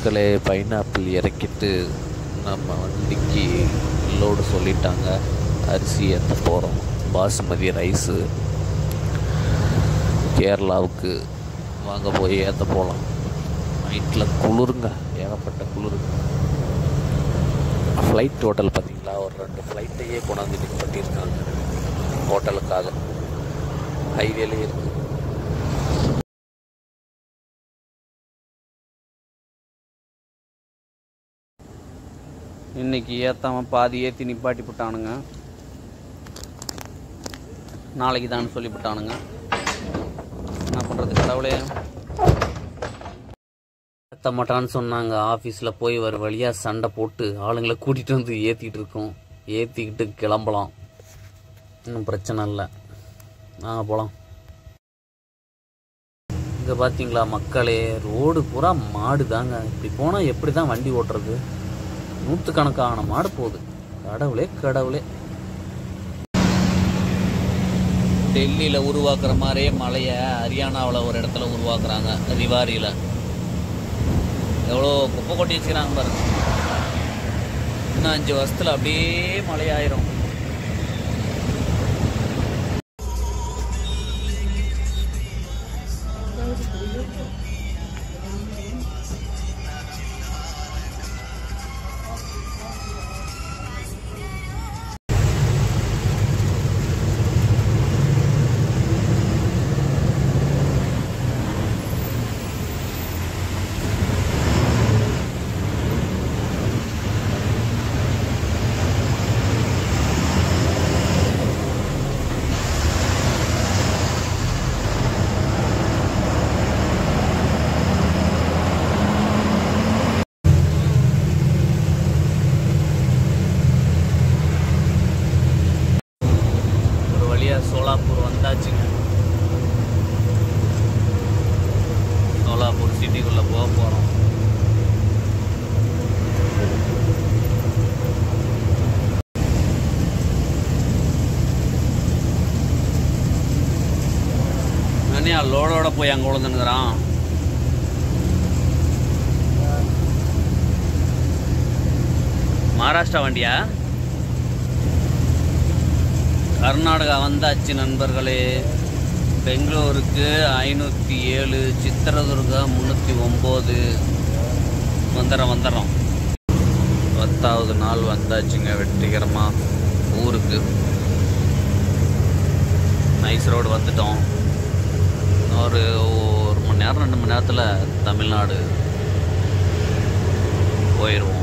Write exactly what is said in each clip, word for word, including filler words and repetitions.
மக்களே, பைனாப்பிள் இறக்கிட்டு நம்ம வண்டிக்கு லோடு சொல்லிட்டாங்க. அரிசி ஏற்ற போகிறோம். பாசுமதி ரைஸு கேரளாவுக்கு வாங்க போய் ஏற்ற போகலாம். நைட்டில் குளிருங்க, ஏகப்பட்ட குளிர். ஃப்ளைட் ஹோட்டல் பார்த்திங்களா, ஒரு ரெண்டு ஃப்ளைட்டையே கொண்டாந்து நிப்பாட்டியிருக்காங்க ஹோட்டலுக்காக. ஹைவேலே இருக்குது. இன்றைக்கி ஏற்றாமல் பாதி ஏற்றி நிப்பாட்டி விட்டானுங்க. நாளைக்கு தான் சொல்லிவிட்டானுங்க. என்ன பண்ணுறது கடவுளே. ஏற்ற மாட்டான்னு சொன்னாங்க. ஆஃபீஸில் போய் வர வழியாக சண்டை போட்டு ஆளுங்களை கூட்டிகிட்டு வந்து ஏற்றிக்கிட்டு இருக்கோம். ஏற்றிக்கிட்டு கிளம்பலாம், இன்னும் பிரச்சனை இல்லை. நாங்கள் போகலாம். இங்கே பார்த்தீங்களா மக்களே, ரோடு பூரா மாடு தாங்க. இப்படி போனால் எப்படி தான் வண்டி ஓட்டுறது? நூற்றுக்கணக்கான மாடு போகுது. கடவுளே கடவுளே. டெல்லியில் உருவாக்குற மாதிரியே மலையை ஹரியானாவில் ஒரு இடத்துல உருவாக்குறாங்க, ரிவாரியில். எவ்வளோ குப்பை கொட்டி வச்சுக்கிறாங்க பாருங்க. இன்னும் அஞ்சு வருஷத்தில் அப்படியே மழையாயிரும். சோலாப்பூர் வந்தாச்சுங்க. சோலாப்பூர் சிட்டிக்குள்ளே போக போகிறோம். நானே லோடோட போய் அங்கே விழுந்துனுக்குறான். மகாராஷ்டிரா வண்டியா? கர்நாடகா வந்தாச்சு நண்பர்களே. பெங்களூருக்கு ஐநூற்றி ஏழு, சித்திரதுர்கா முந்நூற்றி ஒம்பது. வந்துடுறோம் வந்துடுறோம். பத்தாவது நாள் வந்தாச்சுங்க வெற்றிகரமாக ஊருக்கு. நைஸ் ரோடு வந்துட்டோம். ஒரு ஒரு மணி நேரம் ரெண்டு மணி நேரத்தில் தமிழ்நாடு போயிடுவோம்.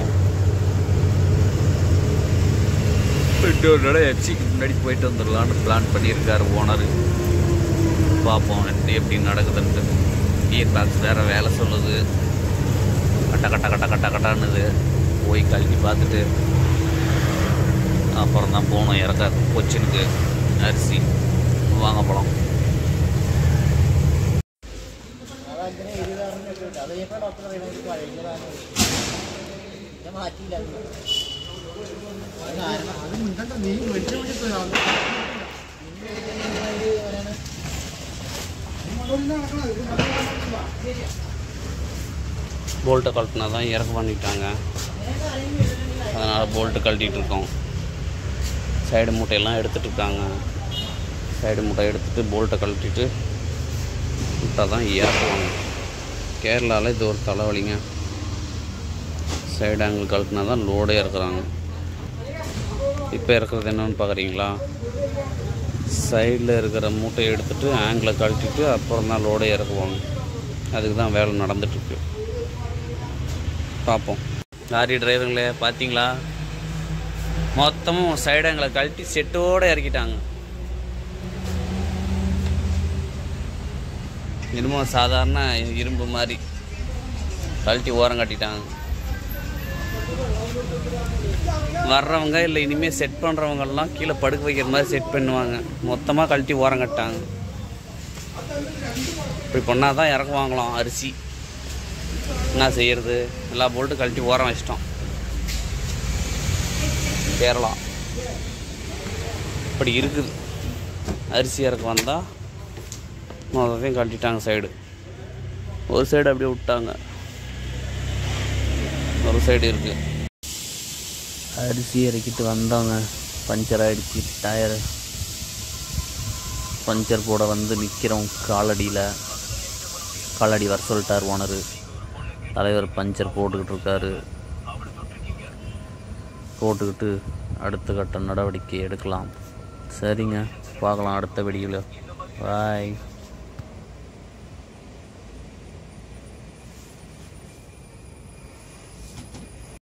பெட்ரோலோட எஃப்சிக்கு முன்னாடி போயிட்டு வந்துடலான்னு பிளான் பண்ணியிருக்காரு ஓனர். பார்ப்போம் எப்படி நடக்குதுன்ட்டு. கியர் பாக்ஸ் வேறு வேலை சொல்லுது. கட்ட கட்ட கட்ட கட்ட கட்டான்னுது. போய் கழட்டி பார்த்துட்டு அப்புறம் தான் போகணும் இறக்க கொச்சினுக்கு அரிசி வாங்க போகலாம். போல்ட்டை கழட்டினா தான் இறக்க பண்ணிட்டாங்க. அதனால் போல்ட்டு கழட்டிகிட்டு இருக்கோம். சைடு மூட்டையெல்லாம் எடுத்துகிட்டு இருக்காங்க. சைடு மூட்டை எடுத்துகிட்டு போல்ட்டை கழட்டிட்டு விட்டால் தான் இறக்குவாங்க. கேரளாவில் இது ஒரு தலைவலிங்க. சைடு ஆங்கிள் கழட்டினா தான் லோடே இறக்குறாங்க. இப்போ இறக்குறது என்னன்னு பார்க்குறீங்களா? சைடில் இருக்கிற மூட்டையை எடுத்துகிட்டு ஆங்கிளை கழட்டிட்டு அப்புறம் தான் லோடே இறக்குவாங்க. அதுக்கு தான் வேலை நடந்துட்டுருக்கு. பார்ப்போம். லாரி டிரைவருங்களே பார்த்தீங்களா, மொத்தமும் சைடு ஆங்கிளை கழட்டி செட்டோடு இறக்கிட்டாங்க. இன்னமும் சாதாரண இரும்பு மாதிரி கழட்டி ஓரம் கட்டிட்டாங்க. வர்றவங்க இல்லை இனிமேல் செட் பண்ணுறவங்கெல்லாம் கீழே படுக்க வைக்கிற மாதிரி செட் பண்ணுவாங்க. மொத்தமாக கழட்டி ஓரம் கட்டாங்க. இப்படி பண்ணால் தான் இறக்குவாங்களாம் அரிசி. என்ன செய்கிறது, எல்லா போல்ட்டு கழட்டி ஓரம் வச்சிட்டோம். கேரளா இப்படி இருக்குது. அரிசி இறக்க வந்தால் மொத்தத்தையும் கழட்டிட்டாங்க. சைடு ஒரு சைடு அப்படியே விட்டாங்க. ஒரு சைடு இருக்குது. அரிசி இறக்கிட்டு வந்தவங்க பஞ்சர் ஆகிடுச்சு. டயரு பஞ்சர் போட வந்து நிற்கிறோம். காலடியில் காலடி வர சொல்லிட்டார் ஓனரு. தலைவர் பஞ்சர் போட்டுக்கிட்டு இருக்காரு. போட்டுக்கிட்டு அடுத்த கட்ட நடவடிக்கை எடுக்கலாம். சரிங்க, பார்க்கலாம் அடுத்த வீடியோவில். பாய்.